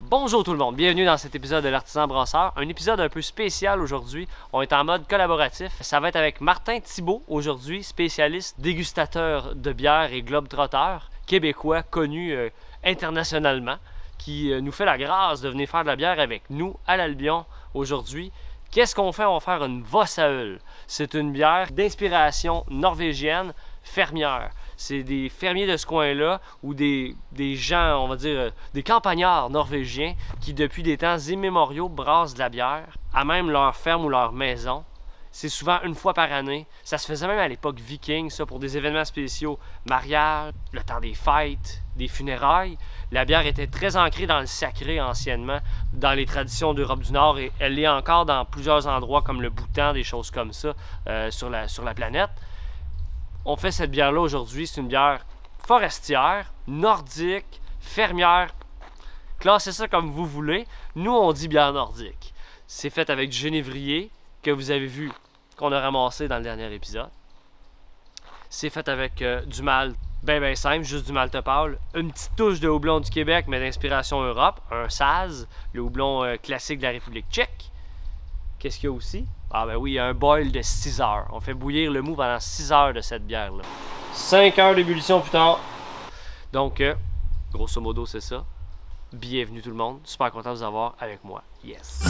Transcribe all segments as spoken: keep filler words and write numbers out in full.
Bonjour tout le monde, bienvenue dans cet épisode de l'Artisan Brasseur. Un épisode un peu spécial aujourd'hui. On est en mode collaboratif. Ça va être avec Martin Thibault aujourd'hui, spécialiste dégustateur de bière et globe-trotteur, québécois connu euh, internationalement, qui euh, nous fait la grâce de venir faire de la bière avec nous à l'Albion aujourd'hui. Qu'est-ce qu'on fait? On va faire une Vossaöl. C'est une bière d'inspiration norvégienne fermière. C'est des fermiers de ce coin-là ou des, des gens, on va dire, euh, des campagnards norvégiens qui, depuis des temps immémoriaux, brassent de la bière à même leur ferme ou leur maison. C'est souvent une fois par année. Ça se faisait même à l'époque viking, ça, pour des événements spéciaux, mariage, le temps des fêtes, des funérailles. La bière était très ancrée dans le sacré anciennement, dans les traditions d'Europe du Nord, et elle l'est encore dans plusieurs endroits comme le Bhoutan, des choses comme ça, euh, sur, la, sur la planète. On fait cette bière-là aujourd'hui, c'est une bière forestière, nordique, fermière. Classez ça comme vous voulez. Nous, on dit bière nordique. C'est fait avec du génévrier que vous avez vu qu'on a ramassé dans le dernier épisode. C'est fait avec euh, du malt bien bien simple, juste du malt pâle. Une petite touche de houblon du Québec, mais d'inspiration Europe. Un Saz, le houblon euh, classique de la République tchèque. Qu'est-ce qu'il y a aussi? Ah ben oui, il y a un boil de six heures. On fait bouillir le mou pendant six heures de cette bière-là. cinq heures d'ébullition plus tard. Donc, euh, grosso modo, c'est ça. Bienvenue tout le monde. Super content de vous avoir avec moi. Yes!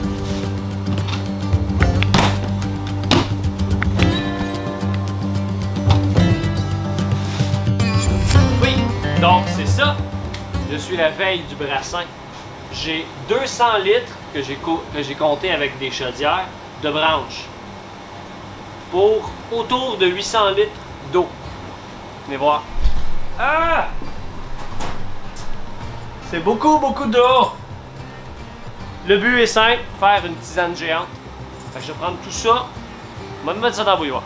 Oui, donc c'est ça. Je suis la veille du brassin. J'ai deux cents litres que j'ai co que j'ai compté avec des chaudières de branches pour autour de huit cents litres d'eau. Venez voir. Ah! C'est beaucoup, beaucoup d'eau. Le but est simple, faire une tisane géante. Fait que je vais prendre tout ça, je vais me mettre ça dans la bouilloire.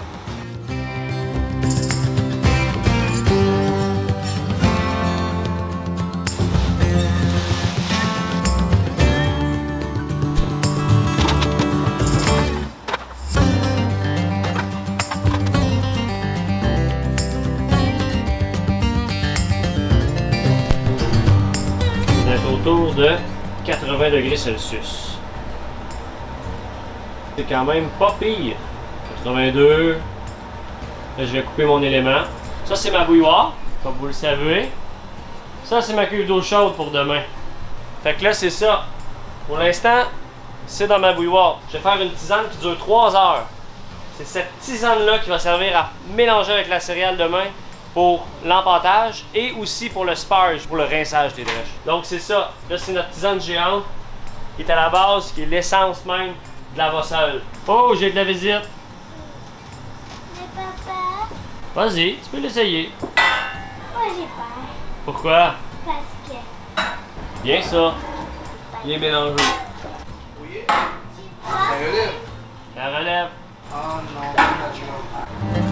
Autour de quatre-vingts degrés Celsius. C'est quand même pas pire. quatre-vingt-deux. Là, je vais couper mon élément. Ça, c'est ma bouilloire, comme vous le savez. Ça, c'est ma cuve d'eau chaude pour demain. Fait que là, c'est ça. Pour l'instant, c'est dans ma bouilloire. Je vais faire une tisane qui dure trois heures. C'est cette tisane-là qui va servir à mélanger avec la céréale demain pour l'empâtage et aussi pour le sparge, pour le rinçage des drèches. Donc c'est ça. Là, c'est notre tisane géante qui est à la base, qui est l'essence même de la Vossaöl. Oh, j'ai de la visite. Mais papa... Vas-y, tu peux l'essayer. Moi, j'ai peur. Pourquoi? Parce que... Bien ça. Bien mélangé. Oui. Ah, La relève. La relève. Oh non, pas naturel.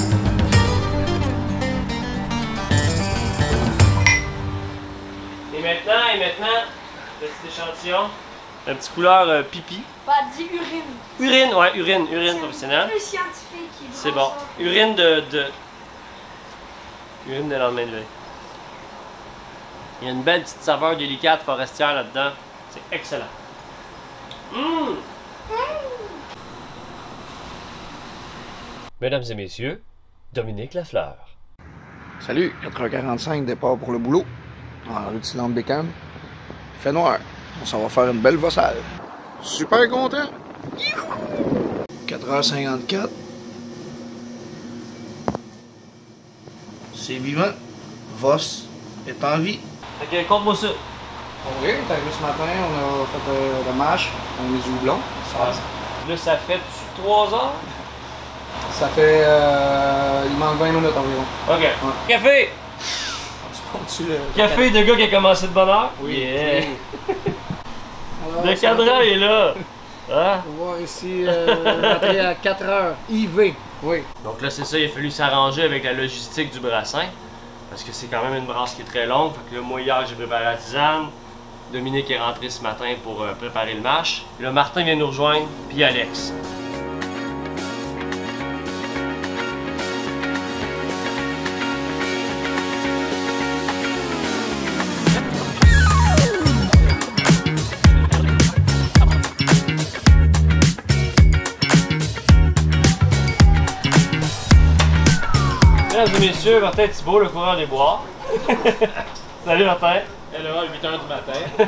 Et maintenant, et maintenant, petit échantillon. Un petit couleur euh, pipi. Pas dit urine. Urine, ouais, urine, urine professionnelle. Plus scientifique. C'est bon. Urine de, de... Urine de lendemain de veille. Il y a une belle petite saveur délicate forestière là-dedans. C'est excellent. Mmh! Mesdames et messieurs, Dominique Lafleur. Salut, quatre heures quarante-cinq, départ pour le boulot. Dans la rue de Silente-Bécane. Il fait noir. On s'en va faire une belle Vossaöl. Super content. quatre heures cinquante-quatre. C'est vivant. Voss est en vie. Fait que compte-moi ça. Oui, t'as vu ce matin, on a fait euh, le mash, on a mis du houblon. Ça, Là, ça fait trois heures? ça fait... Euh, il manque vingt minutes environ. OK. Ouais. Café! Tu le... Café de gars qui a commencé de bonne heure? Oui. Yeah. Alors, Le ça cadran va- est là. Hein? On va voir ici, euh, rentrer à quatre heures. I V. Oui. Donc là, c'est ça, il a fallu s'arranger avec la logistique du brassin. Parce que c'est quand même une brasse qui est très longue. Fait que là, moi, hier, j'ai préparé la tisane. Dominique est rentré ce matin pour euh, préparer le mash. Là, Martin vient nous rejoindre, puis Alex. messieurs, Martin Thibault, le coureur des bois. Salut Martin. Hello, à huit heures du matin.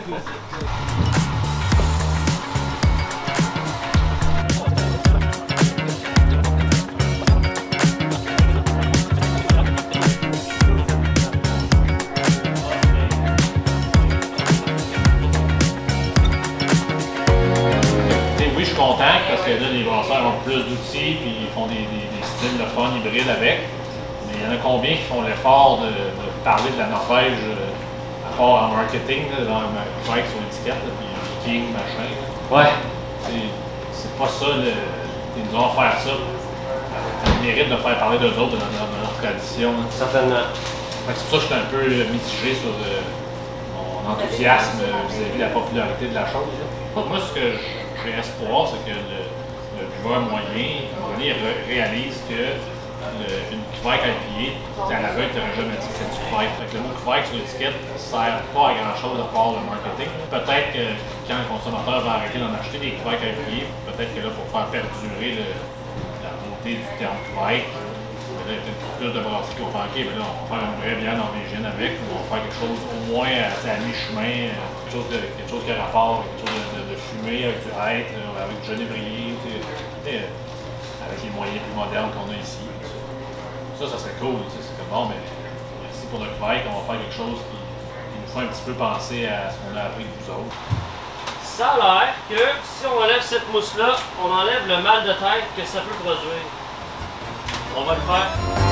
Oui, je suis content parce que là, les brasseurs ont plus d'outils et ils font des, des, des styles de fun hybrides avec. Mais il y en a combien qui font l'effort de, de parler de la Norvège à part en marketing, là, dans un bike sur l'étiquette, puis viking, machin. Ouais. C'est pas ça, le, ils nous ont offert ça. Ça a le mérite de faire parler d'eux autres de, de, de leur tradition. Là. Certainement. C'est pour ça que je suis un peu mitigé sur euh, mon enthousiasme vis-à-vis de la popularité de la chose. Là. Moi, ce que j'ai espoir, c'est que le, le buveur moyen, moyen ré réalise que le, une Québec à pied, à la veille, tu n'aurais jamais dit que c'est du Québec. Le mot Québec sur l'étiquette ne sert pas à grand chose à part le marketing. Peut-être que quand le consommateur va arrêter d'en acheter des Québec à pied, peut-être que là, pour faire perdurer le, la beauté du terme Québec, là, il y a peut-être plus de brasseries qui vont faire OK, mais là, on va faire une vraie bière norvégienne avec, ou on va faire quelque chose au moins à, à mi-chemin, quelque chose, de, quelque chose qui a rapport, quelque chose de, de, de fumé avec du hêtre, avec du genévrier, avec les moyens plus modernes qu'on a ici. Ça, ça serait cool, c'est comme bon, mais merci pour notre Québec, on va faire quelque chose qui, qui nous fait un petit peu penser à ce qu'on a appris de vous autres. Ça a l'air que si on enlève cette mousse-là, on enlève le mal de tête que ça peut produire. On va le faire.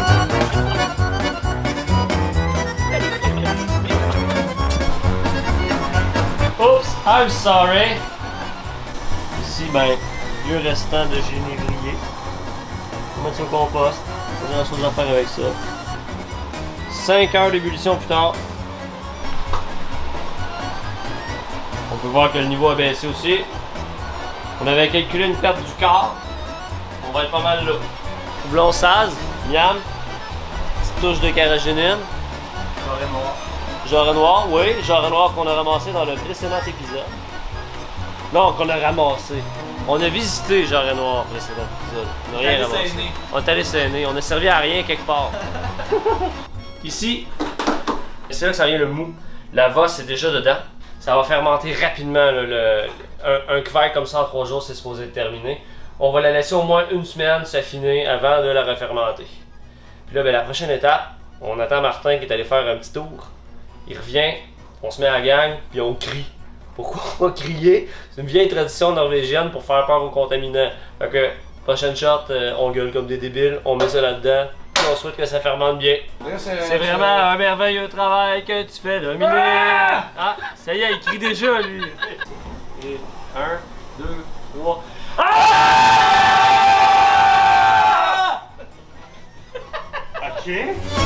Oops, I'm sorry. Ici, ben, vieux restant de genévrier. On va mettre ça au compost. Pas grand chose à faire avec ça. cinq heures d'ébullition plus tard. On peut voir que le niveau a baissé aussi. On avait calculé une perte du quart. On va être pas mal là. Houblon Saz, miam, petite touche de carragénine. Jarret noir. Jarret noir, oui, jarret noir qu'on a ramassé dans le précédent épisode. Non, qu'on a ramassé. On a visité jarret noir le précédent épisode. On n'a rien ramassé. Saigner. On est allé saigner. On a servi à rien quelque part. Ici, c'est là que ça vient le mou. La vosse est déjà dedans. Ça va fermenter rapidement. Là, le, un, un couvert comme ça en trois jours, c'est supposé être terminé. On va la laisser au moins une semaine s'affiner avant de la refermenter. Puis là, ben, la prochaine étape, on attend Martin qui est allé faire un petit tour. Il revient, on se met à la gang, puis on crie. Pourquoi on va crier? C'est une vieille tradition norvégienne pour faire peur aux contaminants. Fait que, prochaine shot, euh, on gueule comme des débiles, on met ça là-dedans, puis on souhaite que ça fermente bien. C'est vraiment un merveilleux travail que tu fais, Dominique! Ah! ah, ça y est, il crie déjà, lui! Et un, deux, trois... Ah! Ok.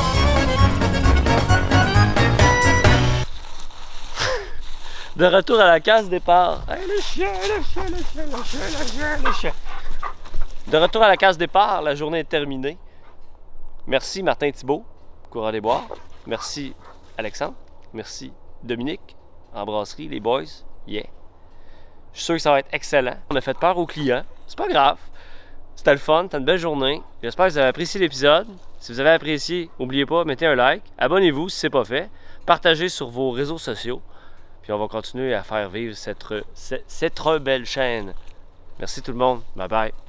De retour à la case départ. Hey, le chien, le chien, le chien, le chien, le chien, le chien. De retour à la case départ, la journée est terminée. Merci Martin Thibault, coureur des bois. Merci Alexandre. Merci Dominique, en brasserie, les boys. Yeah. Je suis sûr que ça va être excellent. On a fait peur aux clients. C'est pas grave. C'était le fun, c'était une belle journée. J'espère que vous avez apprécié l'épisode. Si vous avez apprécié, n'oubliez pas, mettez un like. Abonnez-vous si ce n'est pas fait. Partagez sur vos réseaux sociaux. Puis on va continuer à faire vivre cette, cette, cette belle chaîne. Merci tout le monde. Bye bye.